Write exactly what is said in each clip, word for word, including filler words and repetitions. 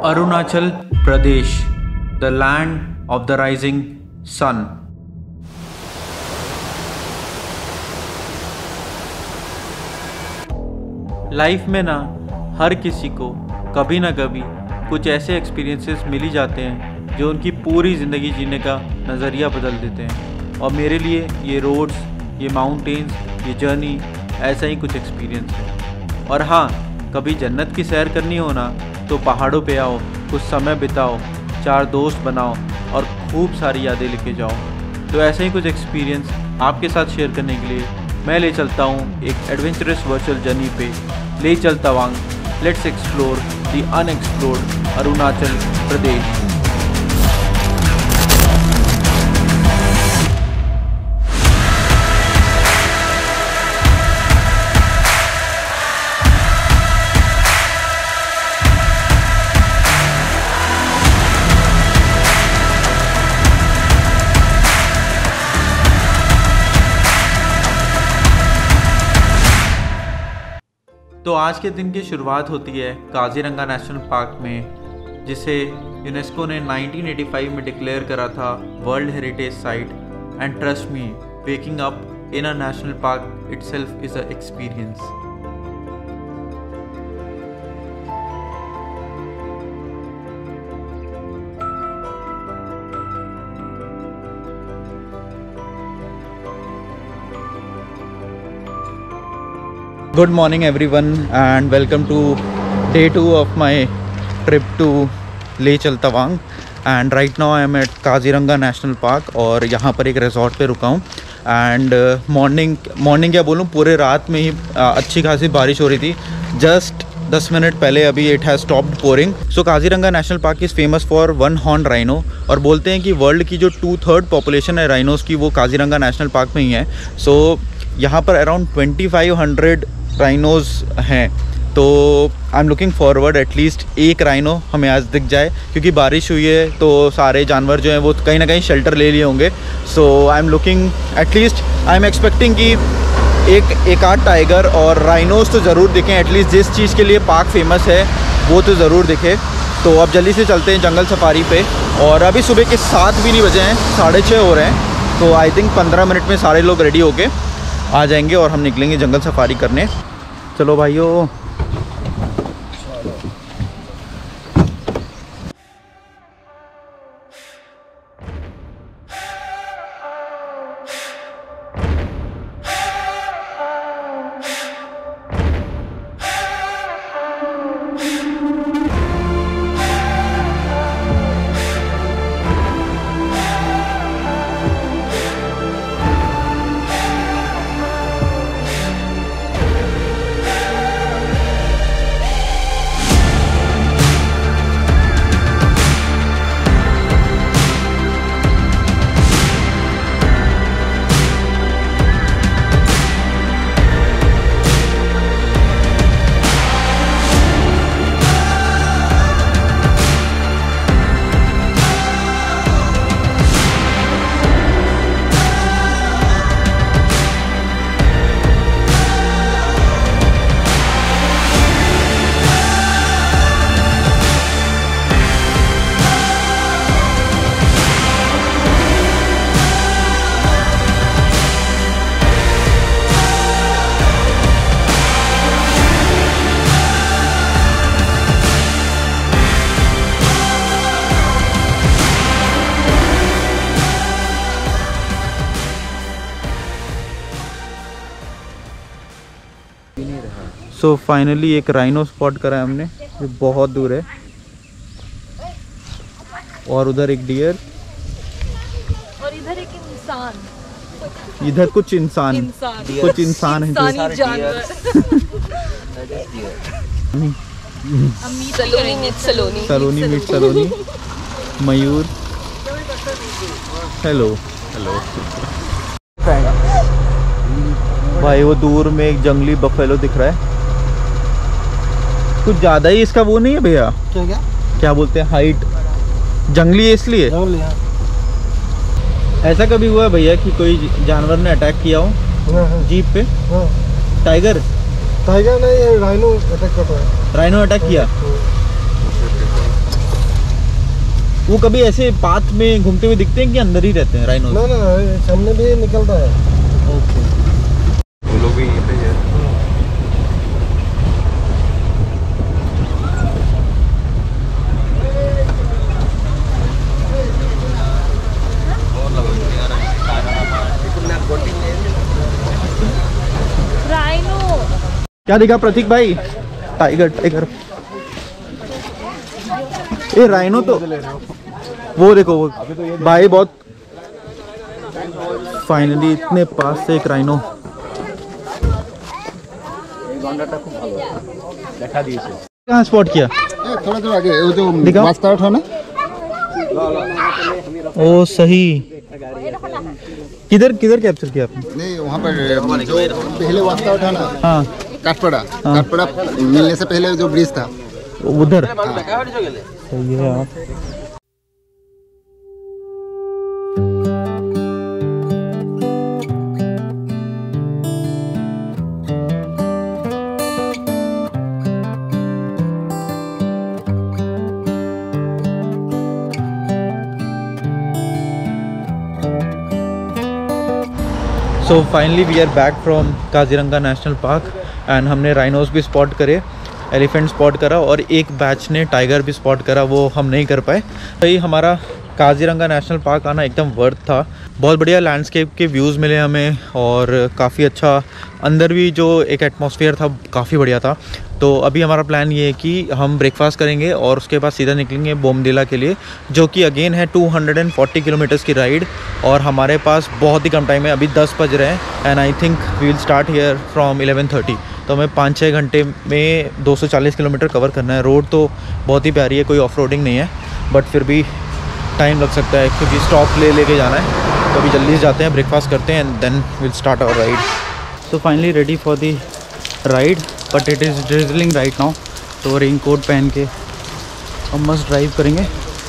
Arunachal Pradesh, the land of the rising sun. Life में ना हर किसी को कभी ना कभी कुछ ऐसे एक्सपीरियंसेस मिल ही जाते हैं जो उनकी पूरी ज़िंदगी जीने का नज़रिया बदल देते हैं। और मेरे लिए ये रोड्स, ये माउंटेन्स, ये जर्नी ऐसा ही कुछ एक्सपीरियंस है। और हाँ, कभी जन्नत की सैर करनी हो ना तो पहाड़ों पे आओ, कुछ समय बिताओ, चार दोस्त बनाओ और खूब सारी यादें लेके जाओ। तो ऐसा ही कुछ एक्सपीरियंस आपके साथ शेयर करने के लिए मैं ले चलता हूँ एक एडवेंचरस वर्चुअल जर्नी पे। ले चल Tawang, let's explore the unexplored Arunachal Pradesh. तो आज के दिन की शुरुआत होती है काजीरंगा नेशनल पार्क में, जिसे यूनेस्को ने नाइनटीन एटी फाइव में डिक्लेयर करा था world heritage site. And trust me, waking up in a national park itself is a experience. Good morning everyone and welcome to day two of my trip to ले चल Tawang. and right now I am at Kaziranga national park और यहाँ पर एक resort पे रुका हूँ। And morning morning क्या बोलूँ, पूरे रात में ही uh, अच्छी खासी बारिश हो रही थी। जस्ट दस मिनट पहले अभी it has stopped pouring. So Kaziranga national park is famous for one horn rhino, और बोलते हैं कि वर्ल्ड की जो टू थर्ड पॉपुलेशन है राइनोज़ की वो काजीरंगा नेशनल पार्क में ही है। सो so, यहाँ पर around twenty five hundred rhinos हैं। तो I am looking forward at least एक राइनो हमें आज दिख जाए, क्योंकि बारिश हुई है तो सारे जानवर जो हैं वो कहीं ना कहीं शेल्टर ले लिए होंगे। So I am looking at least, I am expecting कि एक एक आध टाइगर और राइनोज़ तो ज़रूर दिखें। एटलीस्ट जिस चीज़ के लिए पार्क फेमस है वो तो ज़रूर दिखे। तो अब जल्दी से चलते हैं जंगल सफारी पे। और अभी सुबह के सात भी नहीं बजे हैं, साढ़े छः हो रहे हैं। तो आई थिंक पंद्रह मिनट में सारे लोग रेडी होके आ जाएंगे और हम निकलेंगे जंगल सफारी करने। चलो भाइयों। सो so, फाइनली एक राइनो स्पॉट करा है हमने, जो बहुत दूर है। और उधर एक डियर और इधर एक इंसान। इधर कुछ इंसान, इंसान। कुछ इंसान है। Saloni meet Saloni Saloni meet Saloni. Mayur, hello hello भाई। वो दूर में एक जंगली बफेलो दिख रहा है, कुछ ज़्यादा ही इसका वो नहीं है भैया। क्या क्या क्या बोलते हैं, हाइट जंगली है इसलिए। ऐसा कभी हुआ है भैया कि कोई जानवर ने अटैक किया हो जीप पे? टाइगर टाइगर नहीं, राइनो अटैक कर रहा है। राइनो अटैक किया। वो कभी ऐसे पाथ में घूमते हुए दिखते हैं कि अंदर ही रहते हैं राइनोस? ना ना सामने भी निकलता है। ओके, वो लोग भी यहीं पे है। राइनो। क्या दिखा प्रतीक भाई? टाइगर टाइगर ये राइनो तो वो देखो वो भाई बहुत फाइनली इतने पास से एक राइनो। कहाँ स्पॉट किया? थोड़ा थोड़ा आगे वो जो दिखा? रास्ता उठा ना। ओ सही। किधर किधर कैप्चर किया आपने? नहीं वहाँ पर जो पहले रास्ता उठा ना, हाँ काठपड़ा काठपड़ा मिलने से पहले जो ब्रिज था उधर। सही है यार। So finally we are back from Kaziranga national park and हमने राइनोस भी स्पॉट करे, एलिफेंट स्पॉट करा और एक बैच ने टाइगर भी स्पॉट करा, वो हम नहीं कर पाए। भाई हमारा काजीरंगा नेशनल पार्क आना एकदम वर्थ था। बहुत बढ़िया लैंडस्केप के व्यूज़ मिले हमें और काफ़ी अच्छा अंदर भी जो एक एटमॉस्फेयर था काफ़ी बढ़िया था। तो अभी हमारा प्लान ये है कि हम ब्रेकफास्ट करेंगे और उसके बाद सीधा निकलेंगे बोमडिला के लिए, जो कि अगेन है टू हंड्रेड फोर्टी किलोमीटर्स की राइड और हमारे पास बहुत ही कम टाइम है। अभी दस बज रहे हैं and I think we will start here from eleven thirty. तो हमें पाँच छः घंटे में दो सौ चालीस किलोमीटर कवर करना है। रोड तो बहुत ही प्यारी है, कोई ऑफ रोडिंग नहीं है, बट फिर भी टाइम लग सकता है क्योंकि स्टॉप ले लेके जाना है। तो अभी जल्दी से जाते हैं, ब्रेकफास्ट करते हैं and then will start our ride. तो finally ready for the ride, but it is drizzling right now. तो रेन कोट पहन के हम मस्त ड्राइव करेंगे।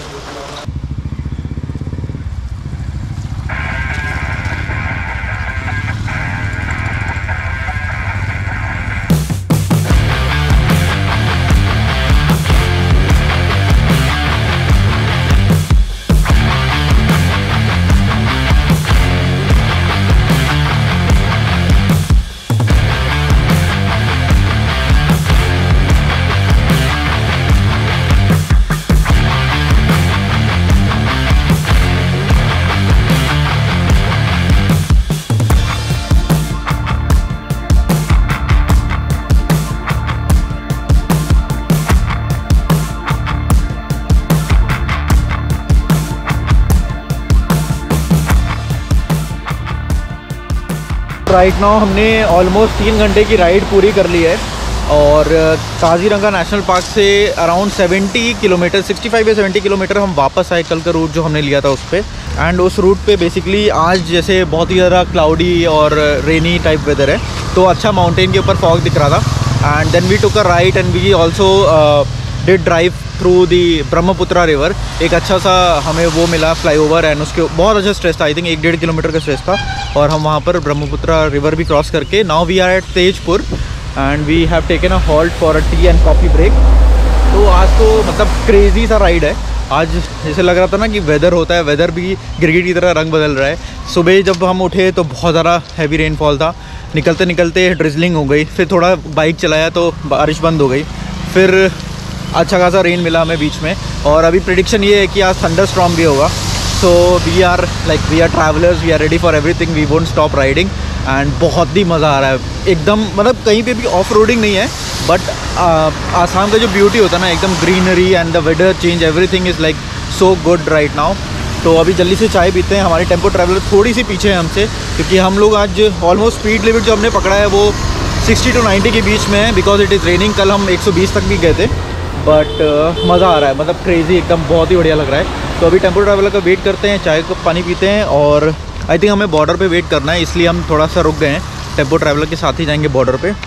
राइट नाउ हमने ऑलमोस्ट तीन घंटे की राइड पूरी कर ली है और काजीरंगा नेशनल पार्क से around seventy kilometre sixty five या सेवेंटी किलोमीटर हम वापस आए कल का रूट जो हमने लिया था उस पर। एंड उस रूट पे बेसिकली आज जैसे बहुत ही ज़्यादा क्लाउडी और रेनी टाइप वेदर है, तो अच्छा माउंटेन के ऊपर फॉग दिख रहा था। And then we took a right and we also did drive through the Brahmaputra river. एक अच्छा सा हमें वो मिला फ्लाईओवर एंड उसके बहुत अच्छा स्ट्रेच था, आई थिंक एक डेढ़ किलोमीटर का स्ट्रेच था और हम वहाँ पर ब्रह्मपुत्रा रिवर भी क्रॉस करके now we are at Tezpur and we have taken a halt for a tea and coffee break. तो आज तो मतलब क्रेजी सा राइड है। आज जैसे लग रहा था ना कि वेदर होता है, वेदर भी गिरगिट की तरह रंग बदल रहा है। सुबह जब हम उठे तो बहुत ज़्यादा हैवी रेनफॉल था, निकलते निकलते ड्रिजलिंग हो गई, फिर थोड़ा बाइक चलाया तो बारिश बंद हो गई, फिर अच्छा खासा रेन मिला हमें बीच में। और अभी प्रेडिक्शन ये है कि आज थंडर स्टॉर्म भी होगा। So we are like we are travellers, we are ready for everything, we won't stop riding and बहुत ही मज़ा आ रहा है एकदम। मतलब कहीं पे भी ऑफ रोडिंग नहीं है, बट आसाम का जो ब्यूटी होता है ना, एकदम greenery and the weather change, everything is like so good right now. तो अभी जल्दी से चाय पीते हैं। हमारी टेम्पो ट्रैवलर थोड़ी सी पीछे है हमसे, क्योंकि हम लोग आज ऑलमोस्ट स्पीड लिमिट जो हमने पकड़ा है वो सिक्सटी टू नाइन्टी के बीच में है, बिकॉज इट इज़ रेनिंग। कल हम एक सौ बीस तक भी गए थे, बट uh, मज़ा आ रहा है, मतलब क्रेज़ी एकदम, बहुत ही बढ़िया लग रहा है। तो अभी टेम्पो ट्रैवलर का वेट करते हैं, चाय का पानी पीते हैं और आई थिंक हमें बॉर्डर पे वेट करना है, इसलिए हम थोड़ा सा रुक गए हैं। टेम्पो ट्रैवलर के साथ ही जाएंगे बॉर्डर पे।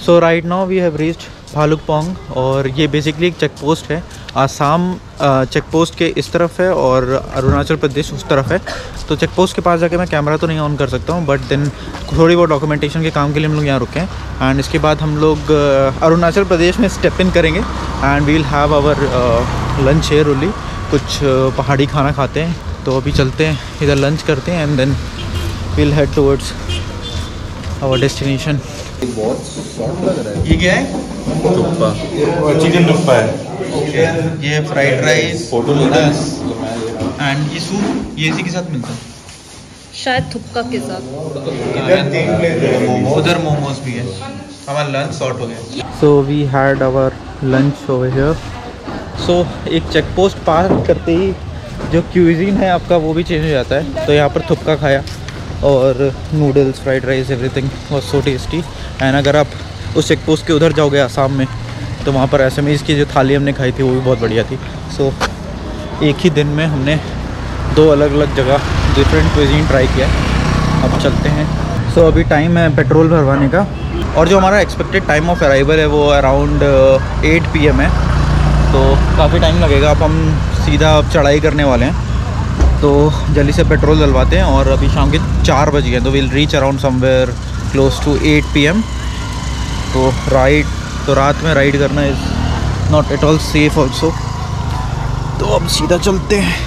So right now we have reached Bhalukpong, और ये बेसिकली एक चेक पोस्ट है। आसाम चेक पोस्ट के इस तरफ है और अरुणाचल प्रदेश उस तरफ है। तो चेक पोस्ट के पास जाके मैं कैमरा तो नहीं ऑन कर सकता हूँ, बट देन थोड़ी बहुत डॉक्यूमेंटेशन के काम के लिए हम लोग यहाँ रुके हैं। एंड इसके बाद हम लोग अरुणाचल प्रदेश में स्टेप इन करेंगे and we will have our lunch here only. कुछ पहाड़ी खाना खाते हैं, तो अभी चलते हैं इधर लंच करते हैं and then we will head towards our destination. ये क्या है? थुप्पा, चिकन थुप्पा है। ओके, ये फ्राइड राइस, नूडल्स एंड ये सूप, ये इसी के साथ मिलता है शायद थुक्का के साथ। उधर मोमोज भी है। हमारा लंच सॉर्ट हो गया। So we had our lunch over here. So एक चेक पोस्ट पार करते ही जो क्यूजीन है आपका वो भी चेंज हो जाता है। तो यहाँ पर थुक्का खाया और noodles, fried rice, everything was so tasty. And अगर आप उस चेक पोस्ट के उधर जाओगे आसाम में, तो वहाँ पर असमीज़ की जो थाली हमने खाई थी वो भी बहुत बढ़िया थी। सो so, एक ही दिन में हमने दो अलग अलग जगह डिफरेंट क्विजीन ट्राई किया। अब चलते हैं। सो so, अभी टाइम है पेट्रोल भरवाने का, और जो हमारा एक्सपेक्टेड टाइम ऑफ अराइवल है वो अराउंड एट पी एम है। तो काफ़ी टाइम लगेगा। अब हम सीधा अब चढ़ाई करने वाले हैं, तो जल्दी से पेट्रोल डलवाते हैं। और अभी शाम के चार बज गए, तो will reach around somewhere close to eight P M. तो राइड तो रात में राइड करना is not at all safe also. तो अब सीधा चलते हैं।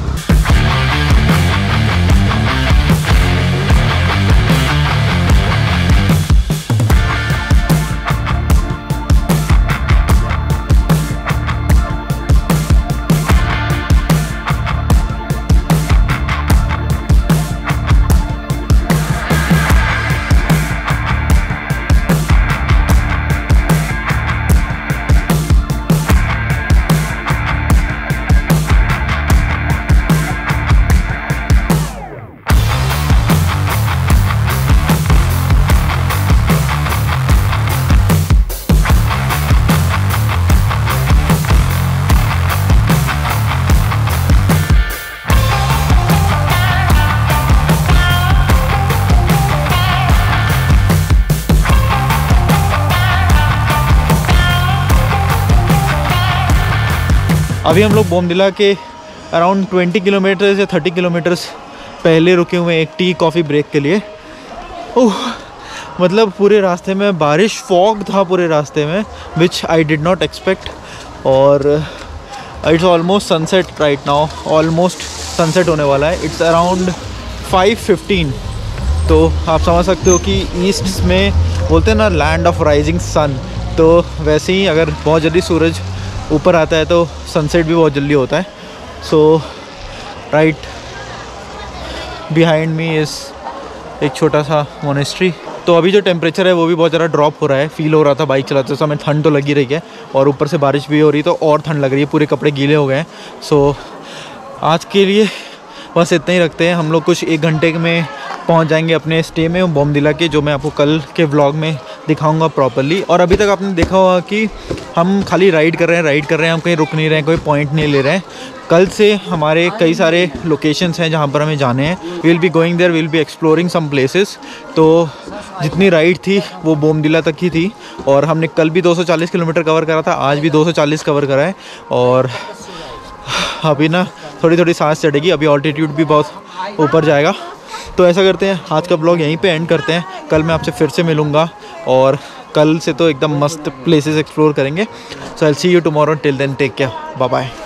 अभी हम लोग बोमडिला के अराउंड ट्वेंटी किलोमीटर्स या थर्टी किलोमीटर्स पहले रुके हुए हैं एक टी कॉफ़ी ब्रेक के लिए। ओह, मतलब पूरे रास्ते में बारिश, फॉग था पूरे रास्ते में, which I did not expect. और it's almost sunset right now, almost sunset होने वाला है। It's around five fifteen. तो आप समझ सकते हो कि ईस्ट में बोलते हैं ना लैंड ऑफ राइजिंग सन, तो वैसे ही अगर बहुत जल्दी सूरज ऊपर आता है तो सनसेट भी बहुत जल्दी होता है। So right behind me is एक छोटा सा मोनेस्ट्री। तो अभी जो टेम्परेचर है वो भी बहुत ज़्यादा ड्रॉप हो रहा है। फील हो रहा था बाइक चलाते समय, ठंड तो लगी रही है और ऊपर से बारिश भी हो रही, तो और ठंड लग रही है, पूरे कपड़े गीले हो गए हैं। सो आज के लिए बस इतना ही रखते हैं। हम लोग कुछ एक घंटे में पहुंच जाएंगे अपने स्टे में बोमडिला के, जो मैं आपको कल के व्लॉग में दिखाऊंगा प्रॉपर्ली। और अभी तक आपने देखा होगा कि हम खाली राइड कर रहे हैं राइड कर रहे हैं हम कहीं रुक नहीं रहे हैं, कोई पॉइंट नहीं ले रहे हैं। कल से हमारे कई सारे लोकेशंस हैं जहाँ पर हमें जाने हैं। We will be going there, we will be exploring some places. तो जितनी राइड थी वो बोमडिला तक ही थी, और हमने कल भी दो सौ चालीस किलोमीटर कवर करा था, आज भी दो सौ चालीस कवर करा है। और अभी ना थोड़ी थोड़ी सांस चढ़ेगी, अभी ऑल्टीट्यूड भी बहुत ऊपर जाएगा। तो ऐसा करते हैं, आज का ब्लॉग यहीं पे एंड करते हैं। कल मैं आपसे फिर से मिलूँगा और कल से तो एकदम मस्त प्लेसेस एक्सप्लोर करेंगे। So I will see you tomorrow, till then take care, bye bye.